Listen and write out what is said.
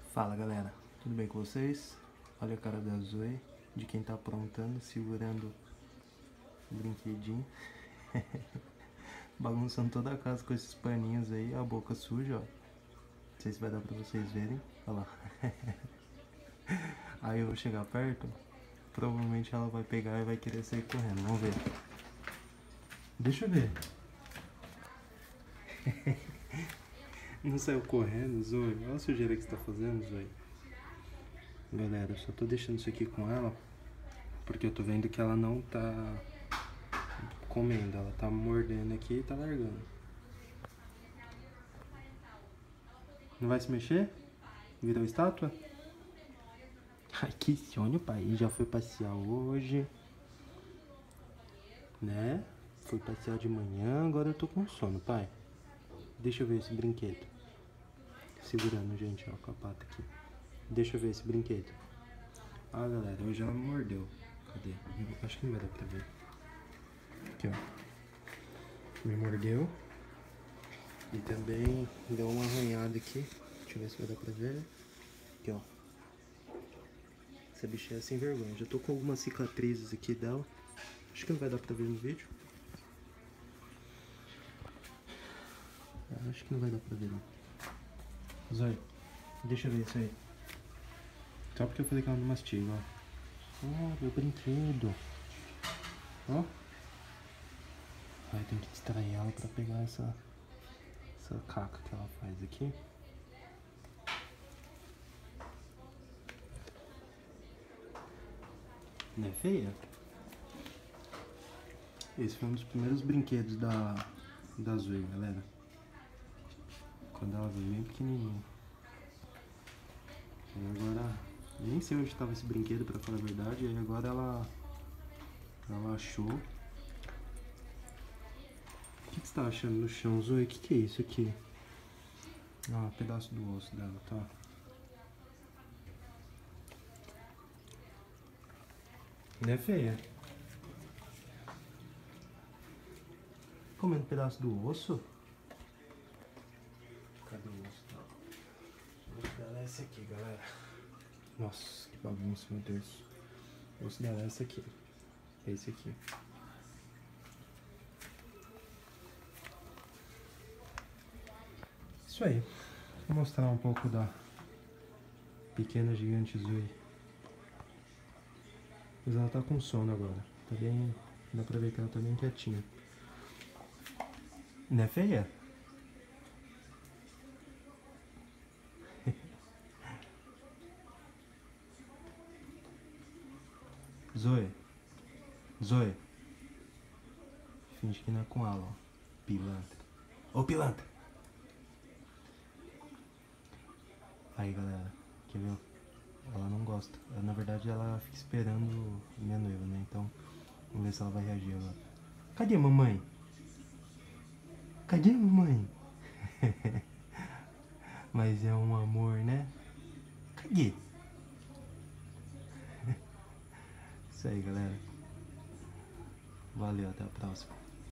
Fala galera, tudo bem com vocês? Olha a cara da Zoe, de quem tá aprontando, segurando o brinquedinho. Bagunçando toda a casa com esses paninhos aí, a boca suja, ó. Não sei se vai dar pra vocês verem, olha lá. Aí eu vou chegar perto, provavelmente ela vai pegar e vai querer sair correndo, vamos ver. Deixa eu ver. Não saiu correndo, Zoe? Olha a sujeira que você tá fazendo, Zoe. Galera, eu só tô deixando isso aqui com ela porque eu tô vendo que ela não tá comendo, ela tá mordendo aqui e tá largando. Não vai se mexer? Virou estátua? Ai, que sonho, pai. Já foi passear hoje, né? Foi passear de manhã, agora eu tô com sono, pai. Deixa eu ver esse brinquedo. Segurando, gente, ó, com a pata aqui. Deixa eu ver esse brinquedo. Ah, galera, hoje ela me mordeu. Cadê? Acho que não vai dar pra ver. Aqui, ó. Me mordeu. E também deu uma arranhada aqui. Deixa eu ver se vai dar pra ver. Aqui, ó. Essa bicha é sem vergonha. Já tô com algumas cicatrizes aqui dela. Acho que não vai dar pra ver no vídeo. Acho que não vai dar pra ver, não. Zói, deixa eu ver isso aí. Só porque eu falei que ela não mastiga, ó. Ó, meu brinquedo. Ó. Aí tem que distrair ela pra pegar essa caca que ela faz aqui. Não é feia? Esse foi um dos primeiros brinquedos da Zoe, galera. Quando ela veio bem pequenininha. E agora, nem sei onde estava esse brinquedo, pra falar a verdade. E agora ela achou. O que você tá achando no chão, Zoe? O que é isso aqui? Ah, um pedaço do osso dela, tá? Não é feia? Comendo um pedaço do osso? Cadê o osso dela? O osso dela é esse aqui, galera. Nossa, que bagunça, meu Deus. O osso dela é esse aqui. É esse aqui. Isso aí. Vou mostrar um pouco da pequena gigante Zoe. Mas ela tá com sono agora. Tá bem... Dá pra ver que ela tá bem quietinha. Não é feia? Zoe. Zoe. Finge que não é com ela, ó. Pilantra. Ô, pilantra! Aí, galera. Quer ver? Ela não gosta. Na verdade, ela fica esperando minha noiva, né? Então, vamos ver se ela vai reagir agora. Cadê a mamãe? Cadê a mamãe? Mas é um amor, né? Cadê? Isso aí, galera. Valeu, até a próxima.